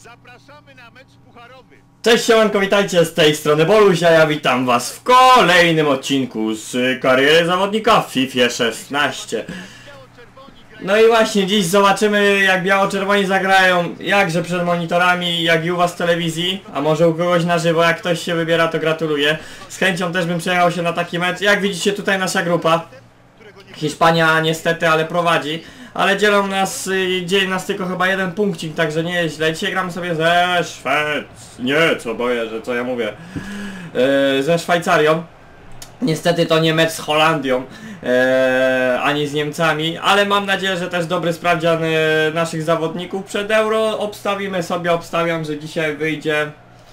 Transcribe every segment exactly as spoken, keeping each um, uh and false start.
Zapraszamy na mecz pucharowy. Cześć, siemanko, witajcie z tej strony Bolusia, ja witam was w kolejnym odcinku z kariery zawodnika w FIFA szesnaście. No i właśnie, dziś zobaczymy, jak biało-czerwoni zagrają, jakże przed monitorami, jak i u was w telewizji, a może u kogoś na żywo. Jak ktoś się wybiera, to gratuluję. Z chęcią też bym przejechał się na taki mecz. Jak widzicie, tutaj nasza grupa. Hiszpania niestety, ale prowadzi. Ale dzielą nas, dzieli nas tylko chyba jeden punkcik, także nie jest źle. Dzisiaj gramy sobie ze Szwec... Nie, co boję, że co ja mówię. Yy, ze Szwajcarią. Niestety to nie mecz z Holandią, e, ani z Niemcami, ale mam nadzieję, że też dobry sprawdzian e, naszych zawodników przed Euro. Obstawimy sobie, obstawiam, że dzisiaj wyjdzie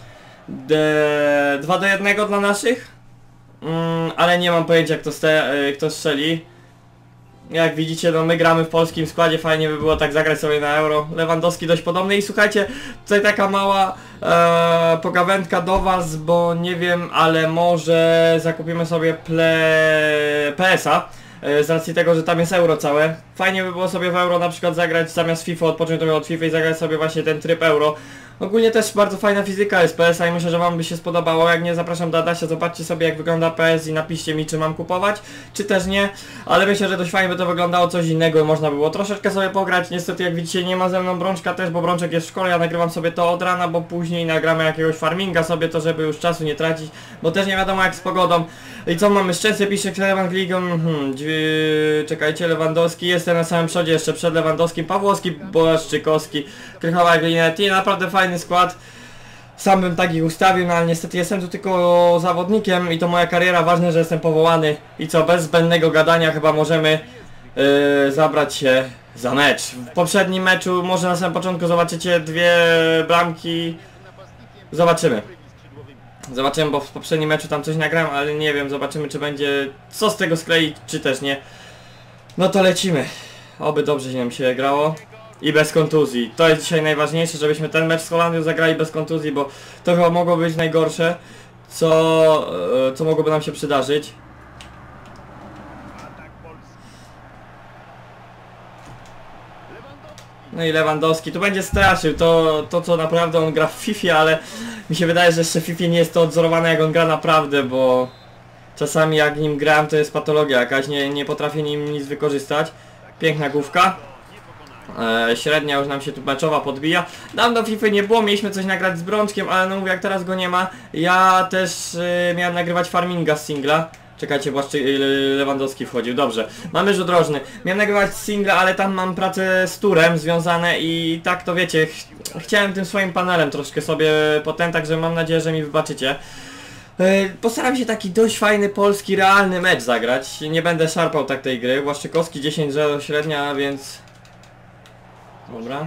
dwa do jednego dla naszych, mm, ale nie mam pojęcia, kto, ste, e, kto strzeli. Jak widzicie, no my gramy w polskim składzie, fajnie by było tak zagrać sobie na Euro. Lewandowski dość podobny i słuchajcie, tutaj taka mała e, pogawędka do was, bo nie wiem, ale może zakupimy sobie ple, P S a e, z racji tego, że tam jest Euro całe. Fajnie by było sobie w Euro na przykład zagrać zamiast FIFA, odpocząć trochę od FIFA i zagrać sobie właśnie ten tryb Euro. Ogólnie też bardzo fajna fizyka jest P S a i myślę, że wam by się spodobało. Jak nie, zapraszam do Adasia, zobaczcie sobie, jak wygląda P S i napiszcie mi, czy mam kupować, czy też nie. Ale myślę, że dość fajnie by to wyglądało, coś innego i można było troszeczkę sobie pograć. Niestety, jak widzicie, nie ma ze mną Brączka też, bo Brączek jest w szkole, ja nagrywam sobie to od rana, bo później nagramy jakiegoś farminga sobie, to żeby już czasu nie tracić, bo też nie wiadomo jak z pogodą. I co mamy? Szczęście pisze Lewandowski, hmm, czekajcie, Lewandowski, jestem na samym przodzie jeszcze przed Lewandowskim, Pawłowski, Błaszczykowski, Krychowa, Glinetti, naprawdę fajny skład. Sam bym takich ustawił, no ale niestety jestem tu tylko zawodnikiem i to moja kariera, ważne, że jestem powołany. I co, bez zbędnego gadania chyba możemy yy, zabrać się za mecz. W poprzednim meczu, może na samym początku zobaczycie dwie bramki. Zobaczymy. Zobaczymy, bo w poprzednim meczu tam coś nagram, ale nie wiem, zobaczymy, czy będzie co z tego skleić, czy też nie. No to lecimy. Oby dobrze nam się grało. I bez kontuzji. To jest dzisiaj najważniejsze, żebyśmy ten mecz z Holandią zagrali bez kontuzji, bo to chyba mogło być najgorsze, co, co mogłoby nam się przydarzyć. No i Lewandowski tu będzie straszył, to, to co naprawdę on gra w FIFA, ale mi się wydaje, że jeszcze w FIFA nie jest to odzorowane, jak on gra naprawdę, bo czasami jak nim gram, to jest patologia jakaś, nie, nie potrafię nim nic wykorzystać. Piękna główka. E, średnia już nam się tu meczowa podbija. Dawno FIFA nie było, mieliśmy coś nagrać z Brączkiem, ale no mówię, jak teraz go nie ma. Ja też e, miałem nagrywać farminga z singla. Czekajcie, bo Lewandowski wchodził, dobrze. Mamy rzut rożny. Miałem nagrywać singla, ale tam mam pracę z turem związane i tak to wiecie, ch chciałem tym swoim panelem troszkę sobie potem, także mam nadzieję, że mi wybaczycie. E, postaram się taki dość fajny, polski, realny mecz zagrać. Nie będę szarpał tak tej gry. Błaszczykowski dziesięć zero średnia, więc... Dobra.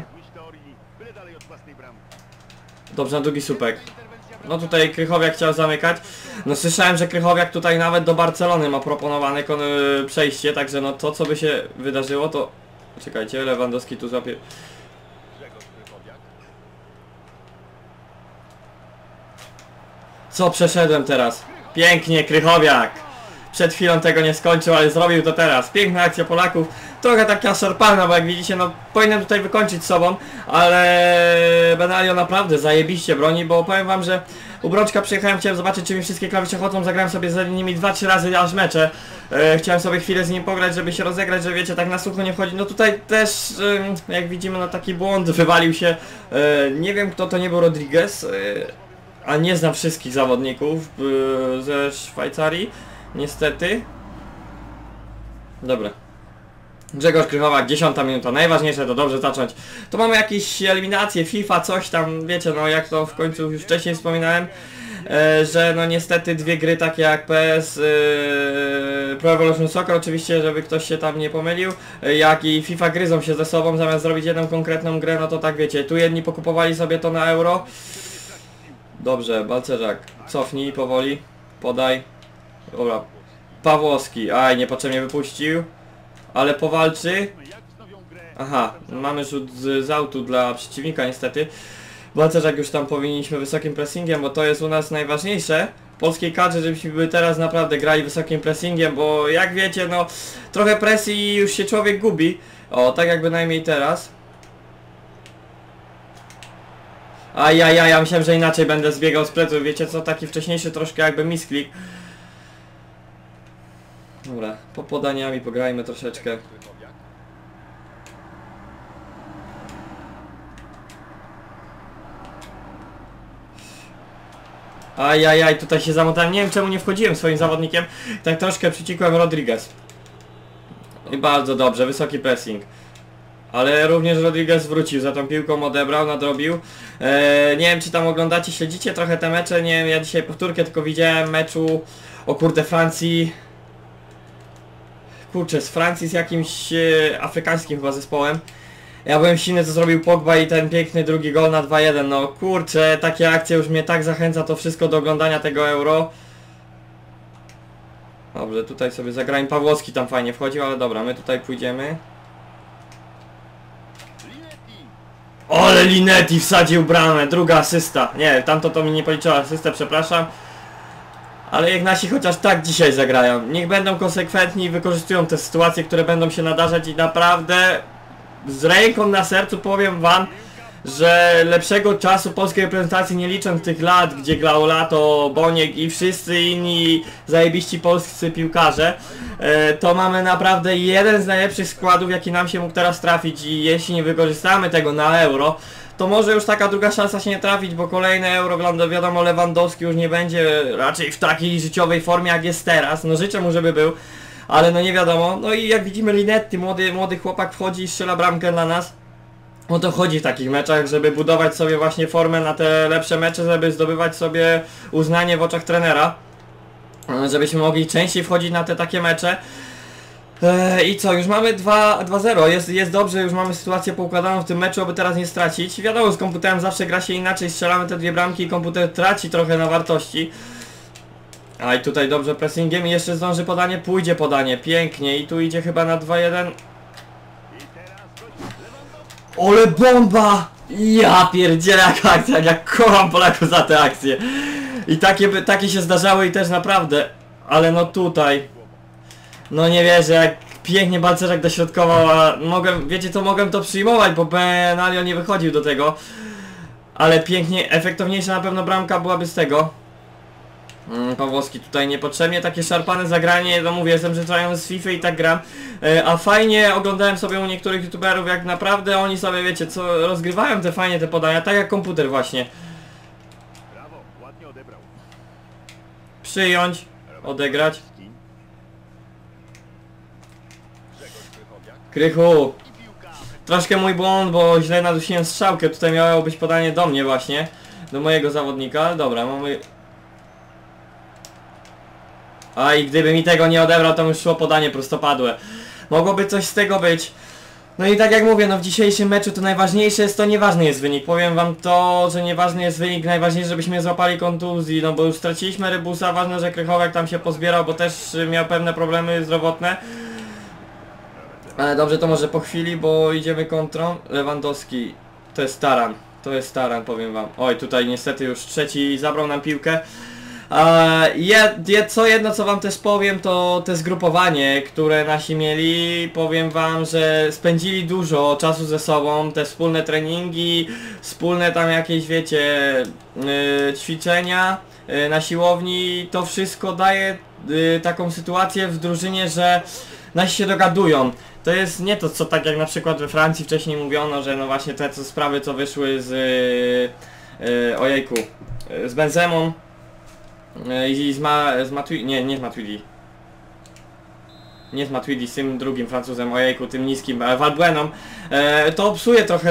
Dobrze, na drugi słupek. No tutaj Krychowiak chciał zamykać. No słyszałem, że Krychowiak tutaj nawet do Barcelony ma proponowane przejście, także no to co by się wydarzyło, to... Czekajcie, Lewandowski tu złapie... Co przeszedłem teraz? Pięknie, Krychowiak! Przed chwilą tego nie skończył, ale zrobił to teraz. Piękna akcja Polaków. Trochę taka szarpana, bo jak widzicie, no powinienem tutaj wykończyć sobą, ale Benalio naprawdę zajebiście broni, bo powiem wam, że u Brączka przyjechałem, chciałem zobaczyć, czy mi wszystkie klawisze chodzą, zagrałem sobie z nimi dwa trzy razy aż mecze. E, chciałem sobie chwilę z nim pograć, żeby się rozegrać, że wiecie, tak na sucho nie wchodzi. No tutaj też, e, jak widzimy, no taki błąd, wywalił się. E, nie wiem, kto to nie był Rodriguez, e, a nie znam wszystkich zawodników e, ze Szwajcarii. Niestety. Dobra. Grzegorz Krychowiak, dziesiąta minuta. Najważniejsze to dobrze zacząć. Tu mamy jakieś eliminacje, FIFA, coś tam, wiecie, no jak to w końcu już wcześniej wspominałem, e, że no niestety dwie gry takie jak P S, e, Pro Evolution Soccer, oczywiście, żeby ktoś się tam nie pomylił, e, jak i FIFA gryzą się ze sobą, zamiast zrobić jedną konkretną grę, no to tak wiecie, tu jedni pokupowali sobie to na Euro. Dobrze, Balcerzak, cofnij powoli, podaj. Dobra, Pawłowski, aj, niepotrzebnie wypuścił, ale powalczy. Aha, mamy rzut z, z autu dla przeciwnika niestety. Balcerzak już tam powinniśmy wysokim pressingiem, bo to jest u nas najważniejsze w polskiej kadrze, żebyśmy teraz naprawdę grali wysokim pressingiem, bo jak wiecie, no trochę presji i już się człowiek gubi. O, tak jak bynajmniej teraz. Ajajaj, ja myślałem, że inaczej będę zbiegał z pleców. Wiecie co, taki wcześniejszy troszkę jakby misklik. Dobra, po podaniami pograjmy troszeczkę. Ajajaj, tutaj się zamotałem. Nie wiem czemu nie wchodziłem swoim zawodnikiem. Tak troszkę przyciekłem Rodriguez. I bardzo dobrze, wysoki pressing. Ale również Rodriguez wrócił, za tą piłką odebrał, nadrobił. Eee, nie wiem czy tam oglądacie, śledzicie trochę te mecze, nie wiem, ja dzisiaj powtórkę tylko widziałem meczu, o kurde, Francji. Kurczę, z Francji z jakimś e, afrykańskim chyba zespołem. Ja byłem silny co zrobił Pogba i ten piękny drugi gol na dwa jeden, no kurczę, takie akcje już mnie tak zachęca to wszystko do oglądania tego Euro. Dobrze, tutaj sobie zagrałem, Pawłowski tam fajnie wchodził, ale dobra, my tutaj pójdziemy. Ole Linetti wsadził bramę, druga asysta. Nie, tamto to mi nie policzyło asystę, przepraszam. Ale jak nasi chociaż tak dzisiaj zagrają. Niech będą konsekwentni i wykorzystują te sytuacje, które będą się nadarzać i naprawdę z ręką na sercu powiem wam, że lepszego czasu polskiej reprezentacji nie licząc tych lat, gdzie grał Lato, Boniek i wszyscy inni zajebiści polscy piłkarze, to mamy naprawdę jeden z najlepszych składów, jaki nam się mógł teraz trafić i jeśli nie wykorzystamy tego na Euro, to może już taka druga szansa się nie trafić, bo kolejne Euro, wiadomo, Lewandowski już nie będzie raczej w takiej życiowej formie jak jest teraz, no życzę mu żeby był, ale no nie wiadomo. No i jak widzimy Linetti, młody, młody chłopak wchodzi i strzela bramkę dla nas. O to chodzi w takich meczach, żeby budować sobie właśnie formę na te lepsze mecze, żeby zdobywać sobie uznanie w oczach trenera, żebyśmy mogli częściej wchodzić na te takie mecze. Eee, I co, już mamy dwa zero, jest, jest dobrze, już mamy sytuację poukładaną w tym meczu, aby teraz nie stracić. Wiadomo, z komputerem zawsze gra się inaczej, strzelamy te dwie bramki i komputer traci trochę na wartości. A i tutaj dobrze pressingiem i jeszcze zdąży podanie, pójdzie podanie, pięknie i tu idzie chyba na dwa jeden. Ole bomba! Ja pierdzielę jaka akcja, jak kocham Polaków za te akcje. I takie, takie się zdarzały i też naprawdę. Ale no tutaj. No nie wierzę, jak pięknie Balcerzak dośrodkował, a mogłem, wiecie co, mogłem to przyjmować, bo Benalio nie wychodził do tego. Ale pięknie, efektowniejsza na pewno bramka byłaby z tego. Mm, Pawłowski tutaj niepotrzebnie, takie szarpane zagranie, no mówię, jestem przyzwyczajony z FIFA i tak gram. E, a fajnie oglądałem sobie u niektórych youtuberów, jak naprawdę oni sobie, wiecie co, rozgrywają te fajnie te podania, tak jak komputer właśnie. Brawo, ładnie odebrał. Przyjąć, odegrać. Krychu. Troszkę mój błąd, bo źle nadusiłem strzałkę, tutaj miało być podanie do mnie właśnie, do mojego zawodnika, dobra, mamy... A i gdyby mi tego nie odebrał, to już szło podanie prostopadłe. Mogłoby coś z tego być. No i tak jak mówię, no w dzisiejszym meczu to najważniejsze jest to, nieważny jest wynik. Powiem wam to, że nieważny jest wynik, najważniejsze żebyśmy złapali kontuzji, no bo już straciliśmy Rybusa, ważne, że Krychowiak tam się pozbierał, bo też miał pewne problemy zdrowotne. Ale dobrze, to może po chwili, bo idziemy kontrą. Lewandowski, to jest taran, to jest taran, powiem wam. Oj, tutaj niestety już trzeci zabrał nam piłkę. Je, je, co jedno co wam też powiem, to te zgrupowanie, które nasi mieli, powiem wam, że spędzili dużo czasu ze sobą, te wspólne treningi, wspólne tam jakieś, wiecie, yy, ćwiczenia yy, na siłowni, to wszystko daje yy, taką sytuację w drużynie, że nasi się dogadują. To jest nie to co tak jak na przykład we Francji wcześniej mówiono, że no właśnie te co sprawy co wyszły z yy, yy, ojejku, yy, z Benzemą i z, ma, z Matuidi, nie, nie z Matuidi. Nie z Matuidi, z tym drugim Francuzem, ojejku, tym niskim, e, Valbueną. E, to psuje trochę...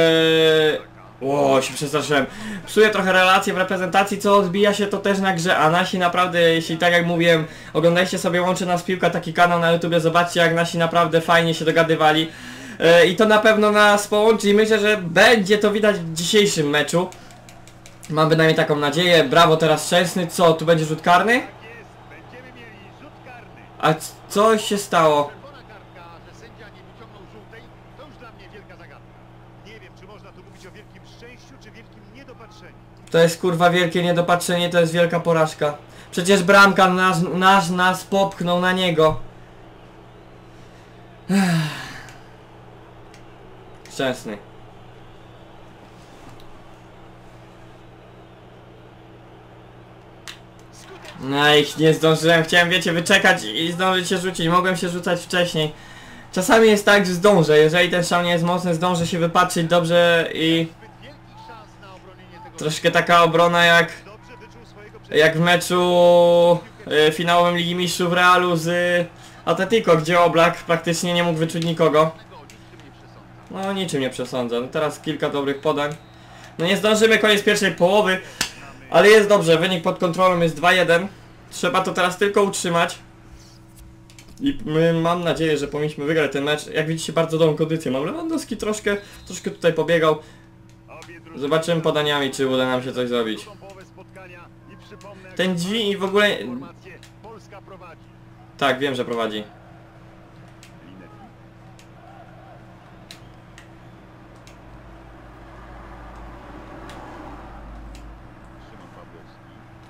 O, się przestraszyłem. Psuje trochę relacje w reprezentacji, co odbija się to też na grze, a nasi naprawdę, jeśli tak jak mówiłem, oglądajcie sobie Łączy Nas Piłka, taki kanał na YouTubie, zobaczcie jak nasi naprawdę fajnie się dogadywali. E, I to na pewno nas połączy i myślę, że będzie to widać w dzisiejszym meczu. Mam bynajmniej taką nadzieję. Brawo teraz Szczęsny. Co, tu będzie rzut karny? Jest, będziemy mieli rzut karny. A coś się stało? Czerwona kartka, że sędzia nie wyciągnął żółtej, to już dla mnie wielka zagadka. Nie wiem, czy można tu mówić o wielkim szczęściu, czy wielkim niedopatrzeniu. To jest kurwa wielkie niedopatrzenie, to jest wielka porażka. Przecież bramka nas, nas, nas popchnął na niego. No ich nie zdążyłem, chciałem wiecie wyczekać i zdążyć się rzucić, mogłem się rzucać wcześniej. Czasami jest tak, że zdążę, jeżeli ten strzał nie jest mocny, zdążę się wypatrzyć dobrze i Zbyt wielkich szans na obronienie tego. troszkę taka obrona jak Dobrze wyczuł swojego jak w meczu y, finałowym Ligi Mistrzów Realu z y, Atletico, gdzie Oblak praktycznie nie mógł wyczuć nikogo. No niczym nie przesądzę, no, teraz kilka dobrych podań. No nie zdążymy, koniec pierwszej połowy, ale jest dobrze, wynik pod kontrolą jest dwa jeden. Trzeba to teraz tylko utrzymać. I my, mam nadzieję, że powinniśmy wygrać ten mecz. Jak widzicie, bardzo dobrą kondycję mam. Lewandowski troszkę, troszkę tutaj pobiegał. Zobaczymy podaniami, czy uda nam się coś zrobić. Ten drzwi i w ogóle... Polska prowadzi. Tak, wiem, że prowadzi. Szymon Pawłowski.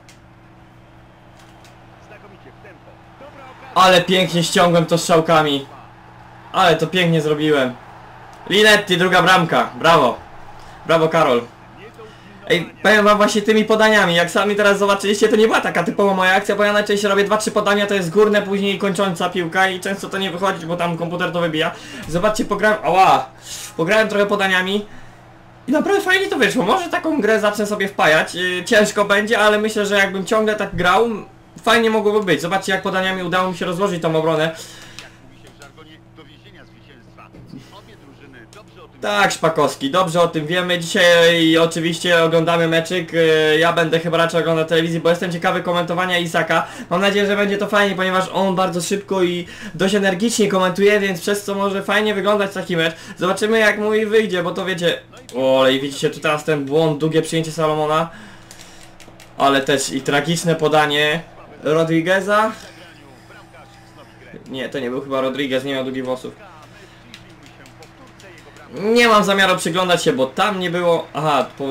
Znakomicie w tempo. Dobra okazja. Ale pięknie ściągłem to strzałkami. Ale to pięknie zrobiłem. Linetti, druga bramka. Brawo. Brawo, Karol. Ej, powiem wam właśnie tymi podaniami, jak sami teraz zobaczyliście, to nie była taka typowa moja akcja, bo ja najczęściej robię dwa trzy podania, to jest górne, później kończąca piłka i często to nie wychodzi, bo tam komputer to wybija. Zobaczcie, pograłem, ała, pograłem trochę podaniami i naprawdę fajnie to wyszło. Może taką grę zacznę sobie wpajać, yy, ciężko będzie, ale myślę, że jakbym ciągle tak grał, fajnie mogłoby być. Zobaczcie, jak podaniami udało mi się rozłożyć tą obronę. Jak mówi się w żargonie, do więzienia zwycięstwa. Obie drużyny dobrze o tym Tak, Szpakowski, dobrze o tym wiemy. Dzisiaj oczywiście oglądamy meczyk. Yy, Ja będę chyba raczej oglądał telewizji, bo jestem ciekawy komentowania Isaka. Mam nadzieję, że będzie to fajnie, ponieważ on bardzo szybko i dość energicznie komentuje, więc przez co może fajnie wyglądać taki mecz. Zobaczymy, jak mój wyjdzie, bo to wiecie... O, i widzicie tu teraz ten błąd, długie przyjęcie Salomona. Ale też i tragiczne podanie Rodrigueza. zagraniu. Bramkarz wznowi grę. Nie, to nie był chyba Rodriguez, nie miał długich włosów. Przyjrzyjmy się powtórce jego bramki. Nie mam zamiaru przyglądać się, bo tam nie było... Aha, po...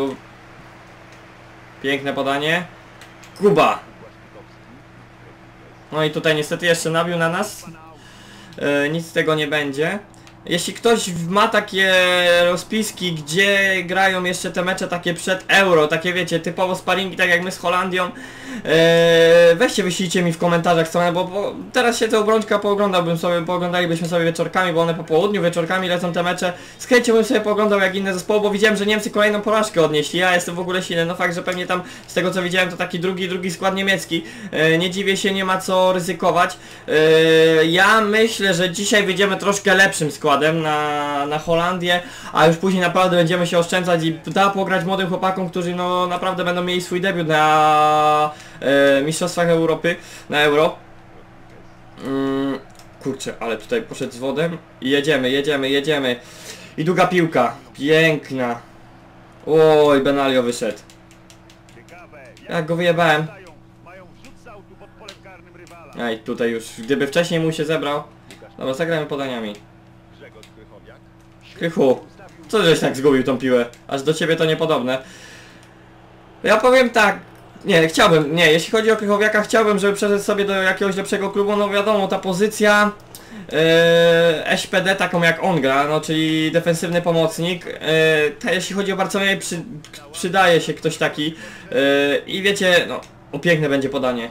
Piękne podanie. Kuba. No i tutaj niestety jeszcze nabił na nas. E, nic z tego nie będzie. Jeśli ktoś ma takie rozpiski, gdzie grają jeszcze te mecze takie przed Euro, takie wiecie, typowo sparingi, tak jak my z Holandią, e, weźcie, wyślijcie mi w komentarzach stronę, bo, bo teraz się tę obrączka pooglądałbym sobie, pooglądalibyśmy sobie wieczorkami, bo one po południu, wieczorkami lecą te mecze. Z chęcią bym sobie pooglądał jak inne zespoły, bo widziałem, że Niemcy kolejną porażkę odnieśli, ja jestem w ogóle silny, no fakt, że pewnie tam z tego co widziałem to taki drugi, drugi skład niemiecki, e, nie dziwię się, nie ma co ryzykować. E, ja myślę, że dzisiaj wyjdziemy troszkę lepszym składem na, na Holandię, a już później naprawdę będziemy się oszczędzać i da pograć młodym chłopakom, którzy no naprawdę będą mieli swój debiut na e, Mistrzostwach Europy, na Euro. Mm, kurczę, ale tutaj poszedł z wodem i jedziemy, jedziemy, jedziemy. I długa piłka, piękna. Oj, Benalio wyszedł. Ciekawe, Jak go wyjebałem. dają. Mają wrzut z autu pod polem karnym rywala. Ej, tutaj już, gdyby wcześniej mu się zebrał. Dobra, zagramy podaniami. Grzegorz Krychowiak. Krychu, co żeś tak zgubił tą piłę? Aż do ciebie to niepodobne. Ja powiem tak, nie, chciałbym, nie, jeśli chodzi o Krychowiaka, chciałbym, żeby przeszedł sobie do jakiegoś lepszego klubu, no wiadomo, ta pozycja yy, S P D taką jak on gra, no czyli defensywny pomocnik, yy, ta, jeśli chodzi o Barcelonie, przy, przydaje się ktoś taki yy, i wiecie, no, o piękne będzie podanie.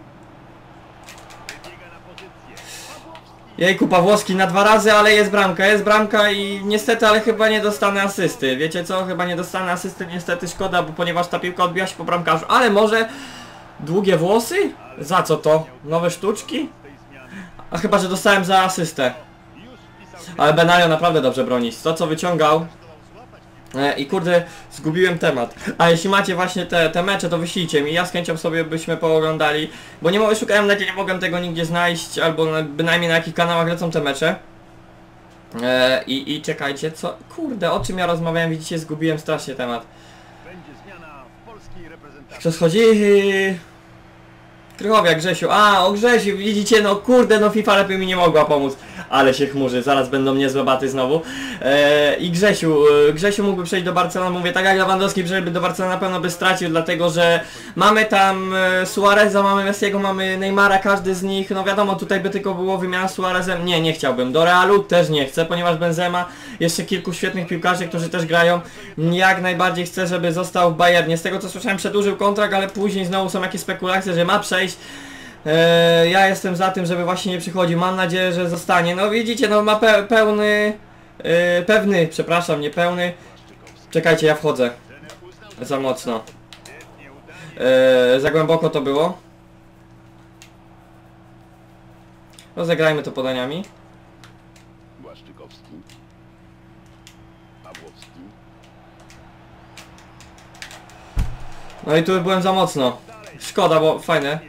Wybiega na pozycję. Pawłowski. Jejku, Pawłowski na dwa razy, ale jest bramka, jest bramka i niestety, ale chyba nie dostanę asysty. Wiecie co? Chyba nie dostanę asysty, niestety szkoda, bo ponieważ ta piłka odbija się po bramkarzu. Ale może długie włosy? Za co to? Nowe sztuczki? Tej zmiany. A chyba, że dostałem za asystę. Już wpisał Ale Benalio naprawdę dobrze broni. To co wyciągał. złapać E, I kurde, zgubiłem temat. A jeśli macie właśnie te, te mecze, to wyślijcie mi. Ja z chęcią sobie byśmy pooglądali. Bo nie mogę, szukałem na nie mogłem tego nigdzie znaleźć, albo na, bynajmniej na jakich kanałach lecą te mecze. E, i, I czekajcie, co? Kurde, o czym ja rozmawiałem, widzicie, zgubiłem strasznie temat. Będzie zmiana w polskiej reprezentacji. Kto schodzi? Krychowiak, Grzesiu. A, o Grzesiu, widzicie, no kurde, no FIFA lepiej mi nie mogła pomóc. Ale się chmurzy, zaraz będą niezłe baty znowu. E, I Grzesiu, e, Grzesiu mógłby przejść do Barcelony, mówię tak jak Lewandowski przejdzie do Barcelony na pewno by stracił, dlatego że mamy tam e, Suareza, mamy Messiego, mamy Neymara, każdy z nich, no wiadomo tutaj by tylko było wymiana z Suarezem, nie, nie chciałbym. Do Realu też nie chcę, ponieważ Benzema, jeszcze kilku świetnych piłkarzy, którzy też grają, jak najbardziej chcę, żeby został w Bayernie. Z tego co słyszałem przedłużył kontrakt, ale później znowu są jakieś spekulacje, że ma przejść. Eee, ja jestem za tym, żeby właśnie nie przychodził. Mam nadzieję, że zostanie. No widzicie, no ma pe pełny... Yy, pewny, przepraszam, niepełny. Czekajcie, ja wchodzę. Za mocno. Eee, za głęboko to było. Rozegrajmy to podaniami. Błaszczykowski. Pawłowski. No i tu byłem za mocno. Szkoda, bo fajne.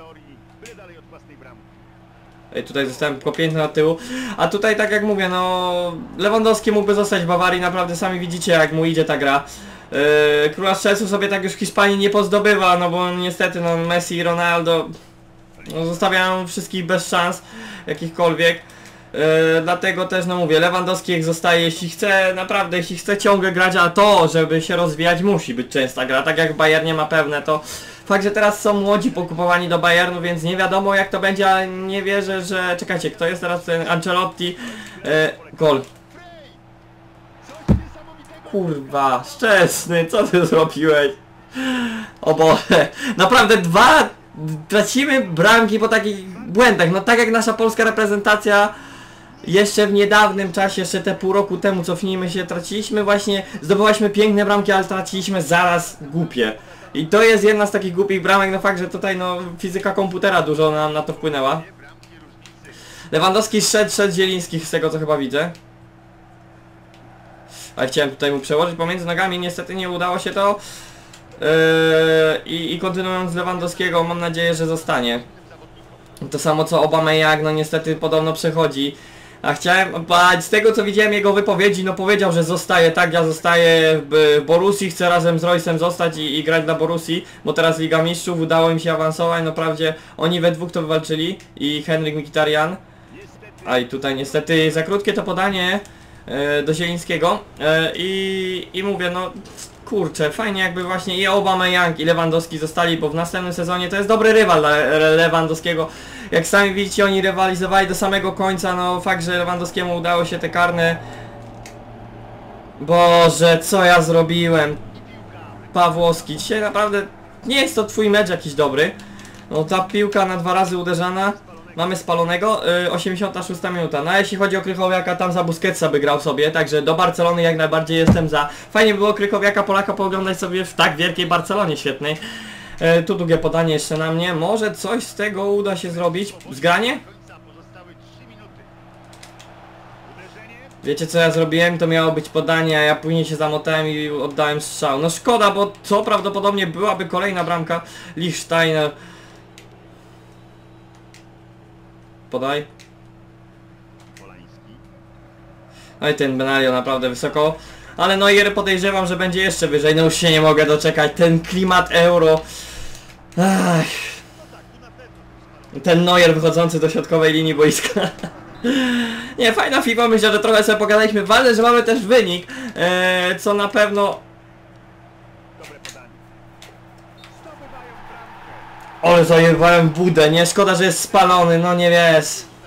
Ej, tutaj zostałem tylko piękny na tyłu. A tutaj tak jak mówię, no Lewandowski mógłby zostać w Bawarii, naprawdę sami widzicie jak mu idzie ta gra. Yy, Króla Strzelców sobie tak już w Hiszpanii nie pozdobywa, no bo niestety no Messi i Ronaldo no, zostawiają wszystkich bez szans jakichkolwiek. Yy, dlatego też no mówię, Lewandowski jak zostaje, jeśli chce naprawdę, jeśli chce ciągle grać, a to żeby się rozwijać musi być częsta gra, tak jak w Bayernie ma pewne, to fakt, że teraz są młodzi pokupowani do Bayernu, więc nie wiadomo jak to będzie, ale nie wierzę, że... Czekajcie, kto jest teraz ten Ancelotti? Yy, gol. Kurwa, Szczesny, co ty zrobiłeś? O Boże, naprawdę dwa... Tracimy bramki po takich błędach, no tak jak nasza polska reprezentacja jeszcze w niedawnym czasie, jeszcze te pół roku temu, cofnijmy się, traciliśmy właśnie, zdobywaliśmy piękne bramki, ale traciliśmy zaraz głupie. I to jest jedna z takich głupich bramek, no fakt, że tutaj no fizyka komputera dużo nam na to wpłynęła. Lewandowski szedł, szedł Zieliński z tego co chyba widzę. Ale chciałem tutaj mu przełożyć pomiędzy nogami, niestety nie udało się to. Yy, i, I kontynuując Lewandowskiego, mam nadzieję, że zostanie. To samo co Aubameyang, no niestety podobno przechodzi. A chciałem, z tego co widziałem jego wypowiedzi, no powiedział, że zostaje, tak, ja zostaję w Borussii, chcę razem z Roysem zostać i, i grać dla Borussii, bo teraz Liga Mistrzów, udało im się awansować, no wprawdzie oni we dwóch to wywalczyli i Henryk Mkhitaryan. A i tutaj niestety za krótkie to podanie e, do Zielińskiego e, i, i mówię, no kurczę, fajnie jakby właśnie i Aubameyang i Lewandowski zostali, bo w następnym sezonie to jest dobry rywal dla Lewandowskiego. Jak sami widzicie, oni rywalizowali do samego końca, no fakt, że Lewandowskiemu udało się te karne... Boże, co ja zrobiłem? Pawłowski, dzisiaj naprawdę nie jest to twój mecz jakiś dobry. No ta piłka na dwa razy uderzana. Mamy spalonego, yy, osiemdziesiąta szósta minuta. No a jeśli chodzi o Krychowiaka, tam za Busquetsa by grał sobie, także do Barcelony jak najbardziej jestem za. Fajnie by było Krychowiaka, Polaka pooglądać sobie w tak wielkiej Barcelonie świetnej. Yy, tu długie podanie jeszcze na mnie, może coś z tego uda się zrobić. Zgranie? Wiecie co ja zrobiłem? To miało być podanie, a ja później się zamotałem i oddałem strzał. No szkoda, bo to prawdopodobnie byłaby kolejna bramka. Lichtsteiner. Podaj. No i ten Benaglio naprawdę wysoko. Ale Neuer podejrzewam, że będzie jeszcze wyżej. No już się nie mogę doczekać. Ten klimat euro. Ach. Ten Neuer wychodzący do środkowej linii boiska. Nie, fajna FIFA, myślę, że trochę sobie pogadaliśmy. Ważne, że mamy też wynik, e, co na pewno... Ale zajebałem budę, nie? Szkoda, że jest spalony, no nie wiesz.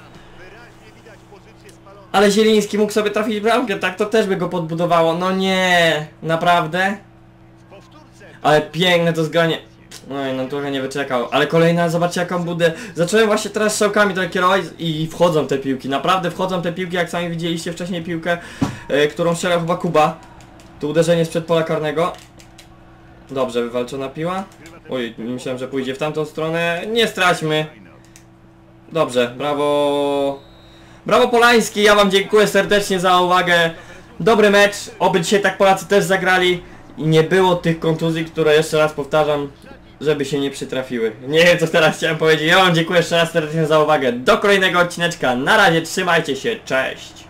Ale Zieliński mógł sobie trafić bramkę, tak to też by go podbudowało. No nie, naprawdę? Ale piękne to zgranie. Oj, no trochę nie wyczekał, ale kolejna, zobaczcie jaką budę. Zacząłem właśnie teraz strzałkami to kierować i wchodzą te piłki, naprawdę wchodzą te piłki, jak sami widzieliście wcześniej piłkę, e, którą strzelał chyba Kuba. Tu uderzenie sprzed pola karnego. Dobrze, wywalczona piła. Oj, myślałem, że pójdzie w tamtą stronę. Nie straćmy. Dobrze, brawo. Brawo Polański, ja wam dziękuję serdecznie za uwagę. Dobry mecz, oby dzisiaj tak Polacy też zagrali. I nie było tych kontuzji, które jeszcze raz powtarzam, żeby się nie przytrafiły. Nie wiem co teraz chciałem powiedzieć. Ja wam dziękuję jeszcze raz serdecznie za uwagę. Do kolejnego odcineczka. Na razie, trzymajcie się, cześć.